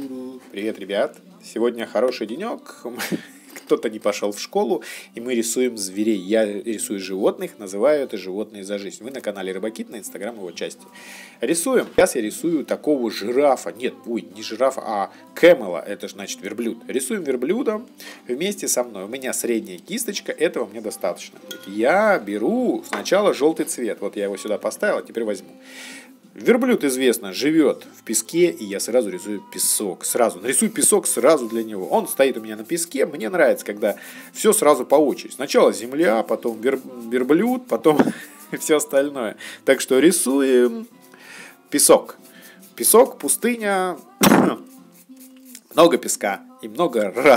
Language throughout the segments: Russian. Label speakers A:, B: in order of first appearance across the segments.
A: Привет, ребят! Сегодня хороший денек. Кто-то не пошел в школу, и мы рисуем зверей. Я рисую животных, называю это «Животные за жизнь». Вы на канале Рыбакит, на инстаграм его части. Рисуем. Сейчас я рисую такого жирафа. Нет, не жирафа, а кэмела. Это же значит верблюд. Рисуем верблюда вместе со мной. У меня средняя кисточка, этого мне достаточно. Я беру сначала желтый цвет. Вот я его сюда поставил, а теперь возьму. Верблюд, известно, живет в песке, и я сразу рисую песок. Сразу нарисую песок сразу для него. Он стоит у меня на песке. Мне нравится, когда все сразу по очереди. Сначала земля, потом верблюд, потом все остальное. Так что рисуем песок. Песок, пустыня, много песка и много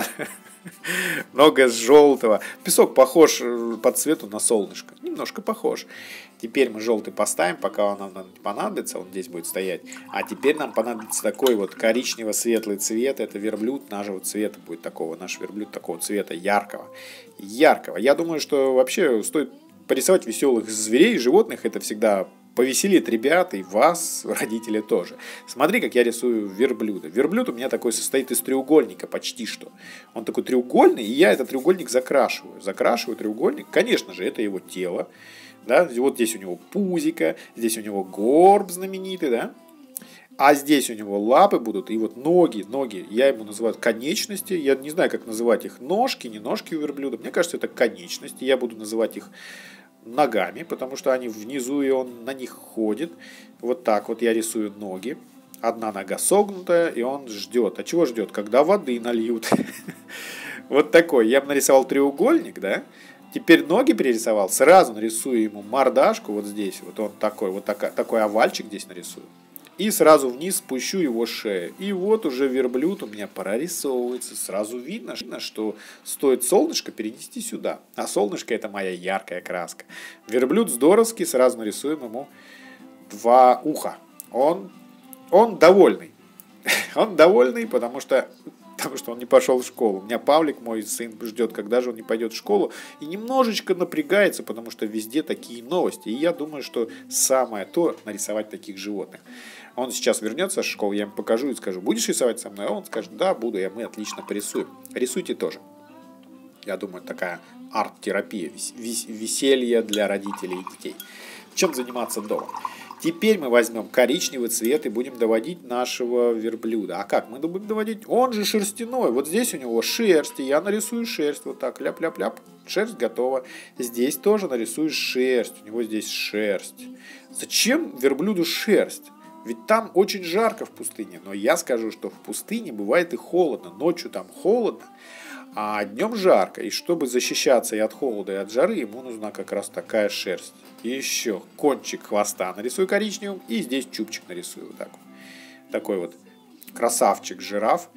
A: желтого. Песок похож по цвету на солнышко. Немножко похож. Теперь мы желтый поставим, пока он нам не понадобится. Он здесь будет стоять. А теперь нам понадобится такой вот коричнево-светлый цвет. Это верблюд нашего цвета будет такого. Наш верблюд такого цвета яркого. Яркого. Я думаю, что вообще стоит порисовать веселых зверей, животных. Это всегда повеселит ребят и вас, родители тоже. Смотри, как я рисую верблюда. Верблюд у меня такой состоит из треугольника почти что. Он такой треугольный, и я этот треугольник закрашиваю. Закрашиваю треугольник. Конечно же, это его тело. Да? Вот здесь у него пузико, здесь у него горб знаменитый, да? А здесь у него лапы будут, и вот ноги, я ему называю конечности, я не знаю, как называть их, ножки, не ножки у верблюда, мне кажется, это конечности, я буду называть их ногами, потому что они внизу, и он на них ходит. Вот так вот я рисую ноги. Одна нога согнутая, и он ждет. А чего ждет? Когда воды нальют. Вот такой. Я бы нарисовал треугольник, да? Теперь ноги перерисовал. Сразу нарисую ему мордашку вот здесь. Вот он такой, вот такой овальчик здесь нарисую. И сразу вниз спущу его шею. И вот уже верблюд у меня прорисовывается. Сразу видно, что стоит солнышко перенести сюда. А солнышко — это моя яркая краска. Верблюд здоровский. Сразу нарисуем ему два уха. Он довольный. Он довольный, потому что он не пошел в школу. У меня Павлик, мой сын, ждет, когда же он не пойдет в школу. И немножечко напрягается, потому что везде такие новости. И я думаю, что самое то нарисовать таких животных. Он сейчас вернется с школы, я ему покажу и скажу: будешь рисовать со мной? А он скажет: да, буду, мы отлично порисуем. Рисуйте тоже. Я думаю, такая арт-терапия, веселье для родителей и детей. Чем заниматься дома? Теперь мы возьмем коричневый цвет и будем доводить нашего верблюда. А как мы будем доводить? Он же шерстяной. Вот здесь у него шерсть, и я нарисую шерсть. Вот так, ляп-ляп-ляп. Шерсть готова. Здесь тоже нарисую шерсть. У него здесь шерсть. Зачем верблюду шерсть? Ведь там очень жарко в пустыне. Но я скажу, что в пустыне бывает и холодно. Ночью там холодно, а днем жарко. И чтобы защищаться и от холода, и от жары, ему нужна как раз такая шерсть. И еще кончик хвоста нарисую коричневым. И здесь чубчик нарисую. Вот так вот. Такой вот красавчик жираф.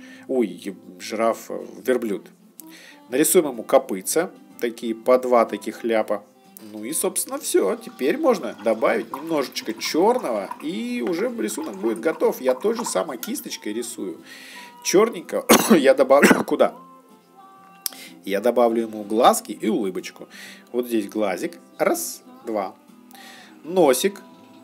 A: Верблюд. Нарисуем ему копытца. Такие по два таких ляпа. Ну и, собственно, все. Теперь можно добавить немножечко черного, и уже рисунок будет готов. Я той же самой кисточкой рисую. Черненького я добавлю куда? Я добавлю ему глазки и улыбочку. Вот здесь глазик. Раз, два. Носик.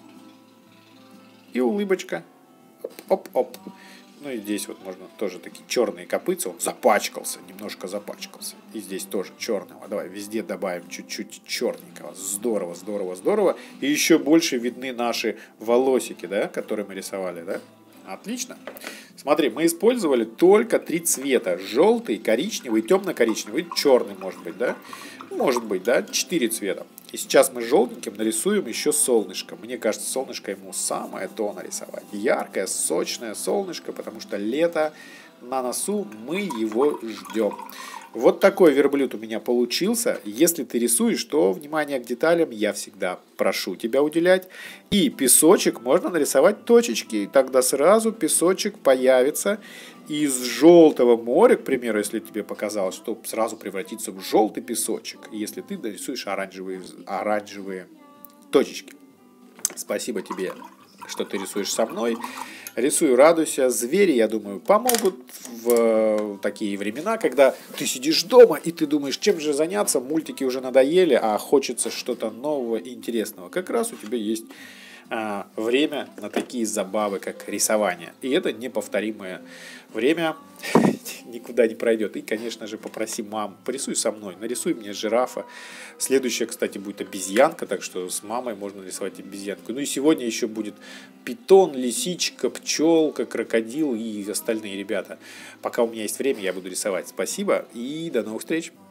A: И улыбочка. Оп-оп-оп. Ну и здесь вот можно тоже такие черные копытца. Он запачкался, немножко запачкался. И здесь тоже черного. Давай везде добавим чуть-чуть черненького. Здорово, здорово, здорово. И еще больше видны наши волосики, да, которые мы рисовали, да? Отлично. Смотри, мы использовали только 3 цвета. Желтый, коричневый, темно-коричневый, черный, может быть, да? Может быть, да? 4 цвета. И сейчас мы желтеньким нарисуем еще солнышко. Мне кажется, солнышко ему самое то нарисовать. Яркое, сочное солнышко, потому что лето на носу, мы его ждем. Вот такой верблюд у меня получился. Если ты рисуешь, то внимание к деталям я всегда прошу тебя уделять. И песочек можно нарисовать точечки. И тогда сразу песочек появится из желтого моря, к примеру, если тебе показалось, что сразу превратится в желтый песочек. Если ты нарисуешь оранжевые точечки. Спасибо тебе, что ты рисуешь со мной. Рисую, радуйся. Звери, я думаю, помогут в такие времена, когда ты сидишь дома и ты думаешь, чем же заняться, мультики уже надоели, а хочется что-то нового и интересного. Как раз у тебя есть время на такие забавы, как рисование. И это неповторимое время никуда не пройдет. И, конечно же, попроси маму, порисуй со мной, нарисуй мне жирафа. Следующая, кстати, будет обезьянка, так что с мамой можно рисовать обезьянку. Ну и сегодня еще будет питон, лисичка, пчелка, крокодил и остальные ребята. Пока у меня есть время, я буду рисовать. Спасибо и до новых встреч!